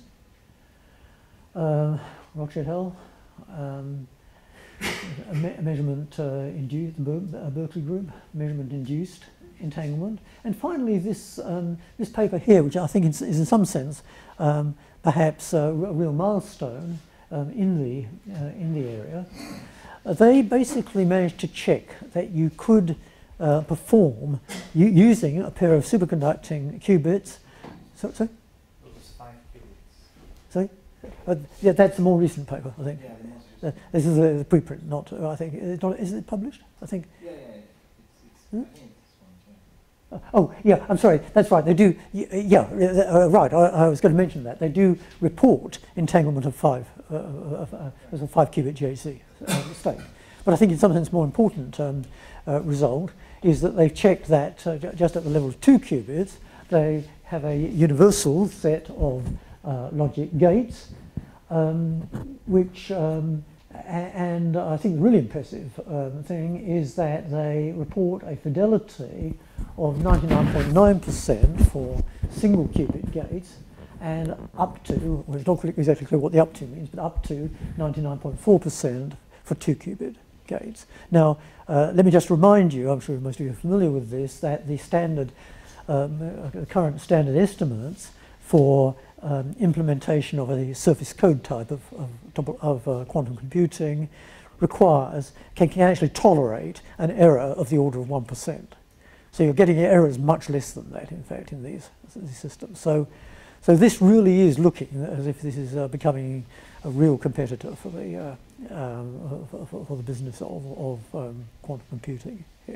Uh, Roch et al. Um, a, me a measurement uh, induced, the Ber uh, Berkeley group, measurement induced entanglement. And finally this, um, this paper here, which I think is, is in some sense um, perhaps uh, a real milestone um, in, the, uh, in the area, uh, they basically managed to check that you could uh, perform using a pair of superconducting qubits. So, sorry? It was five qubits. Sorry? Uh, yeah, that's a more recent paper, I think. Yeah, the most Uh, this is a preprint, not, uh, I think, it's not, is it published? I think. Yeah, yeah, it's, it's, Hmm? I think it's one, yeah. Uh, oh, yeah, I'm sorry, that's right, they do, yeah, uh, right, I, I was going to mention that. They do report entanglement of five, uh, of, uh, as a five qubit G H Z uh, state. But I think in some sense more important um, uh, result is that they've checked that uh, just at the level of two qubits, they have a universal set of uh, logic gates, um, which, um, and I think the really impressive um, thing is that they report a fidelity of ninety-nine point nine percent for single qubit gates and up to, well, it's not exactly clear what the up to means, but up to ninety-nine point four percent for two qubit gates. Now, uh, let me just remind you, I'm sure most of you are familiar with this, that the standard, um, uh, current standard estimates for Um, implementation of a surface code type of, of, of uh, quantum computing requires, can, can actually tolerate an error of the order of one percent. So you're getting errors much less than that, in fact, in these, these systems. So, so this really is looking as if this is uh, becoming a real competitor for the, uh, um, for, for the business of, of um, quantum computing here.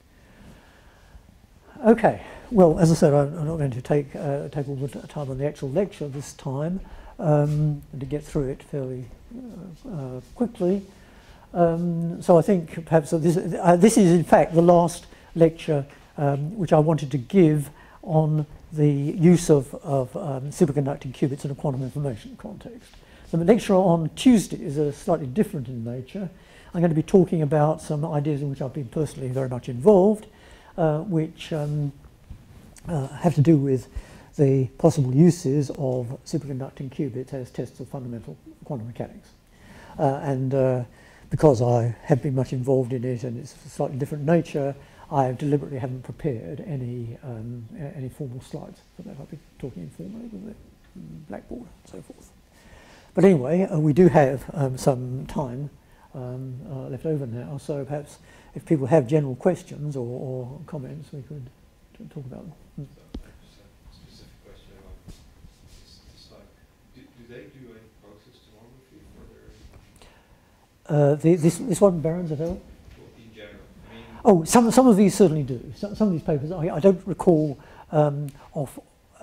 Okay, well, as I said, I'm, I'm not going to take, uh, take all the time on the actual lecture this time, um, and to get through it fairly uh, uh, quickly. Um, so I think perhaps this, uh, this is in fact the last lecture um, which I wanted to give on the use of, of um, superconducting qubits in a quantum information context. The lecture on Tuesday is a slightly different in nature. I'm going to be talking about some ideas in which I've been personally very much involved, Uh, which um, uh, have to do with the possible uses of superconducting qubits as tests of fundamental quantum mechanics. Uh, and uh, because I have been much involved in it and it's a slightly different nature, I deliberately haven't prepared any, um, any formal slides for that. I'll be talking informally with the blackboard and so forth. But anyway, uh, we do have um, some time um, uh, left over now, so perhaps if people have general questions or, or comments, we could talk about them. Hmm. Just a specific question about this, this slide. Do, do they do any process tomography for their? Uh, the, this this one, Barron's et al. Well, in general. I mean, oh, some some of these certainly do. Some, some of these papers, I, I don't recall um, off. Uh,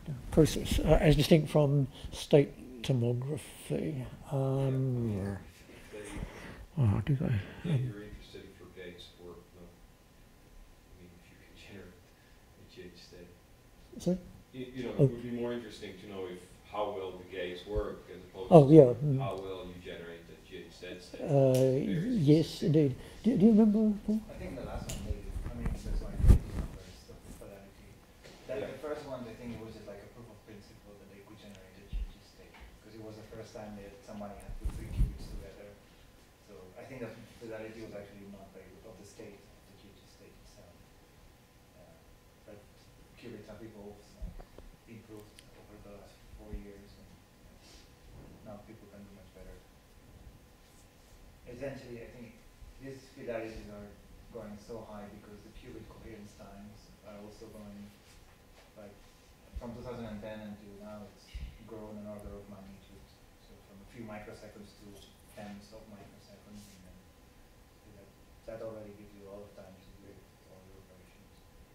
process uh, as distinct from state tomography. Um, Yeah. oh, do they? Yeah, Um, you're interested for gates work, no? I mean, if you can generate a gauge state. sorry? You, you know, Oh. it would be more interesting to know if how well the gates work as opposed Oh, to yeah. mm. how well you generate the gauge state. state. Uh, Very yes, specific. indeed. Do, do you remember, Paul? I think the last one maybe, I mean, that's why I think the numbers, the fidelity. That Yeah. the first one, I think it was just like a proof of principle that they could generate a G G state, because it was the first time that somebody had put three qubits together. So I think that fidelity was actually not very good of the state, of the G G state itself. Uh, but qubits have evolved, like, improved over the last four years, and now people can do much better. Essentially, I think these fidelities are going so high because the qubit coherence times are also going, like, from two thousand ten until now, it's grown an order of magnitude. So from a few microseconds to tens of microseconds, and then that, that already gives you a lot of time to do all your operations.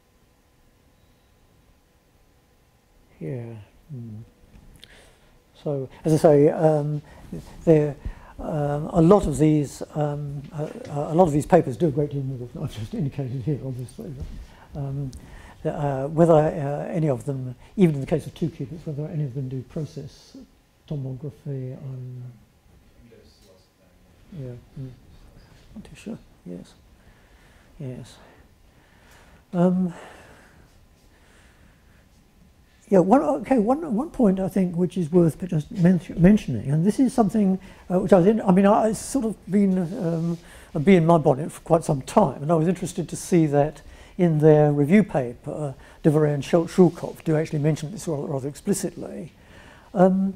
Yeah. Mm. So, as I say, um, there um, a lot of these um, uh, a lot of these papers do a great deal more than I've just indicated here, obviously. Um, uh, whether uh, any of them, even in the case of two qubits, whether any of them do process tomography, um, There's lots of time. yeah, mm. Not too sure. Yes, yes. Um, Yeah, one, okay, one, one point I think which is worth just men mentioning, and this is something uh, which I was in, I mean, I, I've sort of been um, a bee in my bonnet for quite some time, and I was interested to see that in their review paper, uh, Deveray and Shulkov do actually mention this rather, rather explicitly. Um,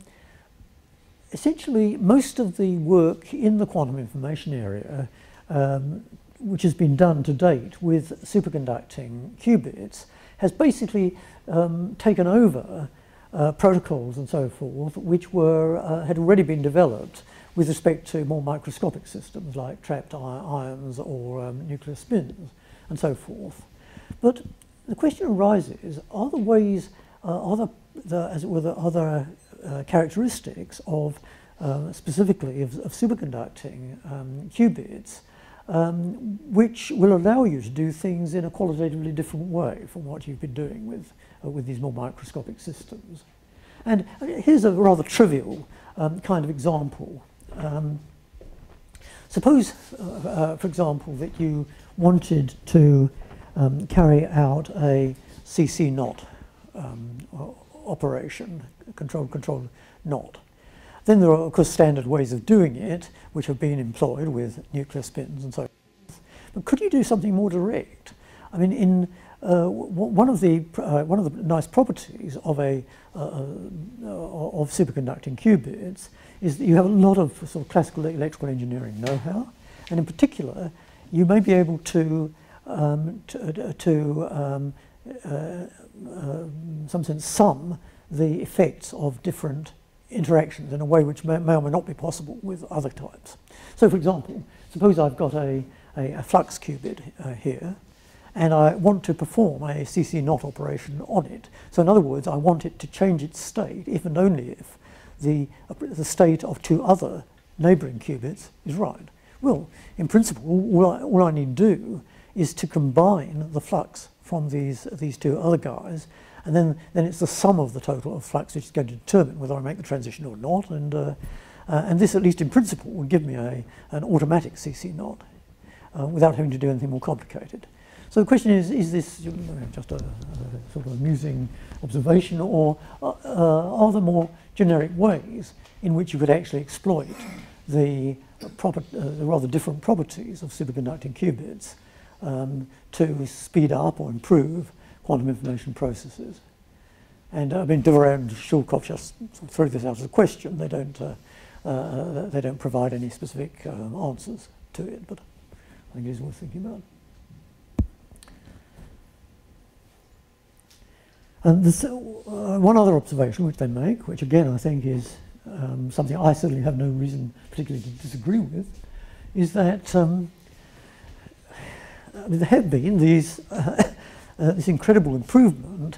essentially, most of the work in the quantum information area, um, which has been done to date with superconducting qubits, has basically um, taken over uh, protocols and so forth, which were uh, had already been developed with respect to more microscopic systems like trapped ions or um, nuclear spins and so forth. But the question arises: are the ways, uh, are the, the as it were, the other uh, characteristics of uh, specifically of, of superconducting um, qubits, Um, which will allow you to do things in a qualitatively different way from what you've been doing with, uh, with these more microscopic systems. And here's a rather trivial um, kind of example. Um, suppose, uh, uh, for example, that you wanted to um, carry out a C C knot um, operation, control control knot. Then there are, of course, standard ways of doing it, which have been employed with nuclear spins and so forth. But could you do something more direct? I mean, in uh, one of the uh, one of the nice properties of a uh, uh, of superconducting qubits is that you have a lot of sort of classical electrical engineering know-how, and in particular, you may be able to um, to, to um, uh, uh, in some sense sum the effects of different interactions in a way which may, may or may not be possible with other types. So, for example, suppose I've got a, a, a flux qubit uh, here, and I want to perform a C C knot operation on it. So, in other words, I want it to change its state if and only if the, uh, the state of two other neighbouring qubits is right. Well, in principle, all I, all I need to do is to combine the flux from these, these two other guys, and then, then it's the sum of the total of flux which is going to determine whether I make the transition or not. And, uh, uh, and this, at least in principle, would give me a, an automatic C C knot uh, without having to do anything more complicated. So the question is, is this just a, a sort of amusing observation, or uh, uh, are there more generic ways in which you could actually exploit the, proper, uh, the rather different properties of superconducting qubits um, to speed up or improve quantum information processes? And uh, I mean, Deveray and Shulkov just sort of threw this out as a question. They don't, uh, uh, they don't provide any specific um, answers to it, but I think it is worth thinking about. And this, uh, one other observation which they make, which again I think is um, something I certainly have no reason particularly to disagree with, is that um, I mean, there have been these uh, uh, this incredible improvement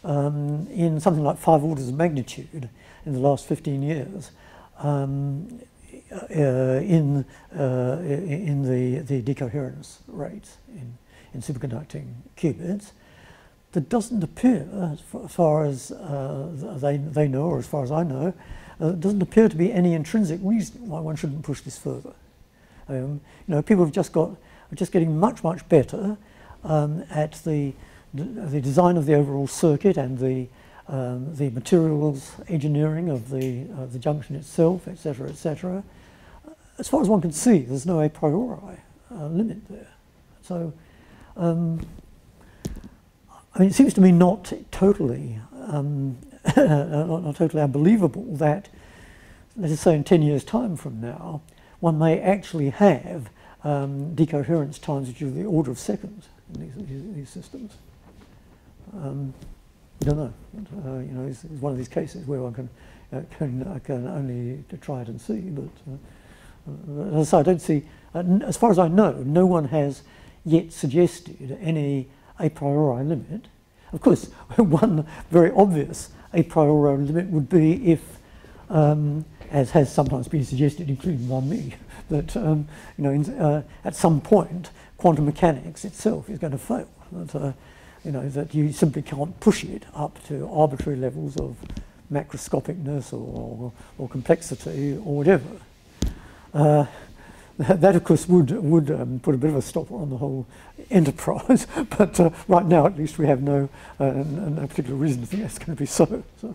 um, in something like five orders of magnitude in the last fifteen years um, uh, in, uh, in the, the decoherence rates in, in superconducting qubits. There doesn't appear, as far as uh, they, they know, or as far as I know, uh, doesn't appear to be any intrinsic reason why one shouldn't push this further. Um, you know, people have just got, are just getting much, much better um, at the, the design of the overall circuit and the, um, the materials engineering of the, uh, the junction itself, et cetera, et cetera. As far as one can see, there's no a priori uh, limit there. So, um, I mean, it seems to me not totally, um, not, not totally unbelievable that, let us say, in ten years' time from now, one may actually have um, decoherence times which are the order of seconds in these, these, these systems. Um, I don't know. Uh, you know, it's, it's one of these cases where one can uh, can, uh, can only try it and see. But uh, as I say, I don't see, uh, as far as I know, no one has yet suggested any a priori limit. Of course, one very obvious a priori limit would be if, um, as has sometimes been suggested, including by me, that um, you know, in, uh, at some point quantum mechanics itself is going to fail. That, uh, you know, that you simply can't push it up to arbitrary levels of macroscopicness or, or, or complexity or whatever. Uh, That, of course, would, would um, put a bit of a stopper on the whole enterprise, but uh, right now, at least, we have no, uh, no particular reason to think that's going to be so. So,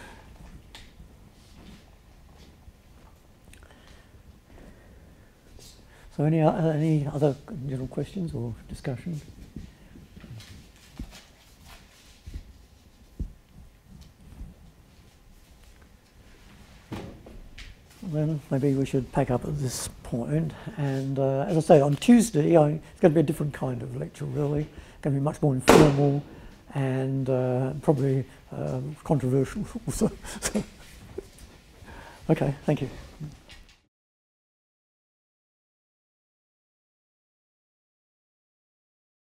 so any, uh, any other general questions or discussion? Well, maybe we should pack up at this point. And uh, as I say, on Tuesday, I, it's going to be a different kind of lecture, really. It's going to be much more informal and uh, probably um, controversial also. Okay, thank you.